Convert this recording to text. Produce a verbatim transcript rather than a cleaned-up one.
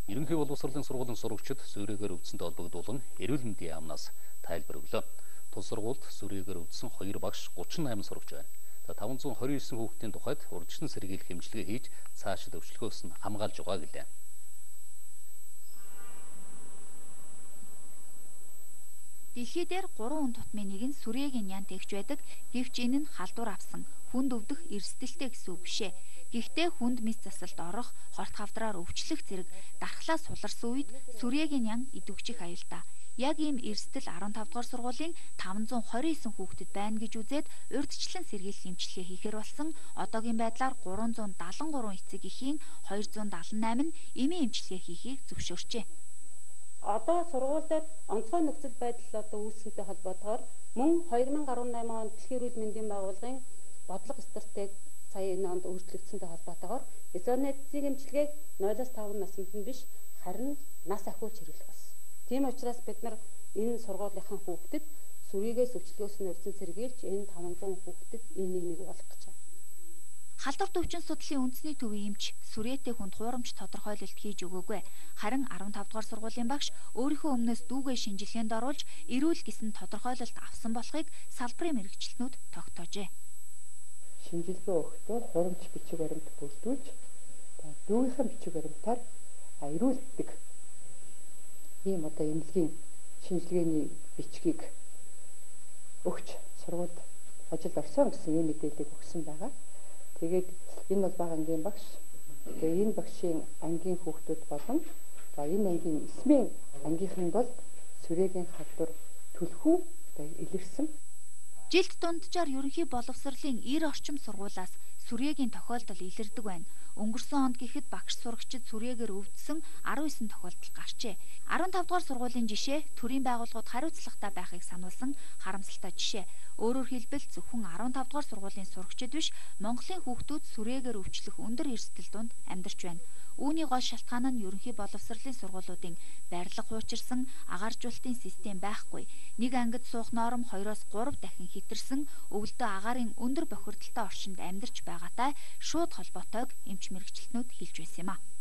Ерөнхий боловсролын сургуулийн сурагчид сүрээгээр өвдсөнтэй холбогдуулан эрүүл мэндийн яамнаас тайлбар өглөө. Тус сургуульд сүрээгээр өвдсөн хоёр багш гучин восемь сурагч байна. таван зуун хорин девять хүүхдийн тухайд урьдчилан сэргийлэх хэмжлэгээ хийж цаашид өвчлөхөөс нь хамгаалж байгаа гэлээ. Дэлхий дээр гурван хүн тутмын нэг нь сүрээгийн ян тэгж байдаг. Гэвч энэ нь халдвар авсан хүнд өвдөх эрсдэлтэй гэсэн үг бишээ. Гэхдээ хүнд мэс засалд орох, хорт хавдраар өвчлөх зэрэг дархлаа суларсан үед сүрээгийн ян идэвхжих аюултай. Яг ийм эрсдэл арван тавдугаар сургуулийн таван зуун хорин девять хүүхдэд байна гэж үзээд урьдчилан сэргийлэх эмчилгээ хийхээр болсон. Одоогийн байдлаар гурван зуун дагалан гурван эцэг эхийн хоёр зуун дагалан найман нь эмийн эмчилгээ хийхийг зөвшөөрчээ. Одоо сургуулиуд онцгой нөхцөл байдал одоо үүсгэнтэй холбоотойгоор мөн хоёр мянга арван найман онд Дэлхийн эрүүл мэндийн байгууллагын бодлого стратеги сая энэ онд өөрчлөгдсөнтэй холбоотойгоор эсвэрний эцсийн эмчилгээг нулиас таван наснд нь биш харин нас ахуйч хэрэглэх болсон. Тийм учраас бид нар энэ сургуулийн хүүхдэд сүрийгээс өвчлгөөс нь урьдчилан сэргийлж энэ таван зуун хүүхдэд энэ нэмийг болгох гэж байна. Халдвар төвчин судлалын үндэсний төвийн эмч сүрээтэй хүнд хуурамч тодорхойлолт хийж өгөөгүй. Харин арван тавдугаар сургуулийн багш өөрийнхөө өмнөөс дүүгээ шинжилгээнд оруулж эрүүл гэсэн тодорхойлолт авсан болохыг салбарын мэрэгчлэнүүд тогтоожээ. Шинжилгээ өгөхдөө хурамч бичиг баримт бүрдүүлж дүүгийнхээ бичиг баримтаар эрүүлдэг ийм одоо эмнэлгийн шинжилгээний бичгийг өгч сургуульд ажил орсон гэсэн ийм мэдээллийг өгсөн байгаа. Тэгээд энэ бол бага ангийн багш. Тэгээд энэ багшийн ангийн хүүхдүүд болон энэ ангийн эсмийн ангийнхын бол сүрээгийн халдвар түлхүү илэрсэн. Жилд дунджаар ерөнхий боловсролын эр орчим сургуулиас сүрээгийн тохиолдол илэрдэг байна. Өнгөрсөн онд гэхэд багш сурагчид сүрээгээр өвдсөн арван девять тохиолдол гарчээ. арван тавдугаар сургуулийн жишээ төрийн байгууллагууд хариуцлагатай байхыг сануулсан харамсалтай жишээ. Өөрөөр хэлбэл зөвхөн арван тавдугаар сургуулийн сурагчид биш, Монголын хүүхдүүд сүрээгээр өвчлөх өндөр эрсдэл донд амьдарч байна. Үүний гол шалтгаан нь ерөнхий боловсролын сургуулиудын барилга хуучирсан агааржуулалтын систем байхгүй. Нэг ангид суух норм хоёроос гурав дахин хэтэрсэн, өвөлдөө агаарын өндөр бохирдолтой орчинд амьдарч байгаатай шууд холбоотойг эмч мэрэгчлэнүүд хэлж байсан юм а.